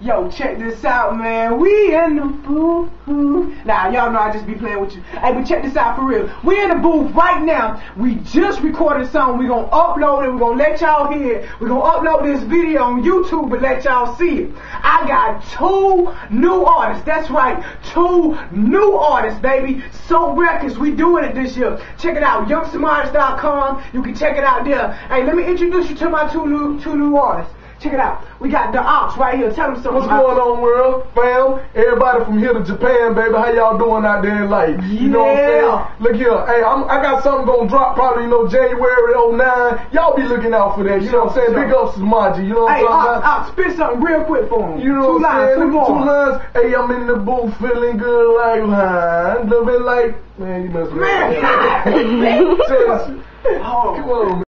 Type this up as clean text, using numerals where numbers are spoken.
Yo, check this out, man. We in the booth. Nah, y'all know I just be playing with you. Hey, but check this out for real. We in the booth right now. We just recorded something. We gonna upload it. We gonna let y'all hear it. We gonna upload this video on YouTube and let y'all see it. I got 2 new artists. That's right, 2 new artists, baby. So Records. We doing it this year. Check it out, youngsomartists.com. You can check it out there. Hey, let me introduce you to my two new artists. Check it out. We got the Ox right here. Tell them something. What's going on, world? Fam, everybody from here to Japan, baby. How y'all doing out there in life? You know what I'm saying? Look here. Hey, I got something gonna drop probably, January 09. Y'all be looking out for that. You know what I'm saying? Big ups to Maji. You know what I'm talking about? Ox, spit something real quick for him. You know what I'm saying? 2 lines. Hey, I'm in the booth feeling good like a little bit like, man, you must be. Man! Come on, man.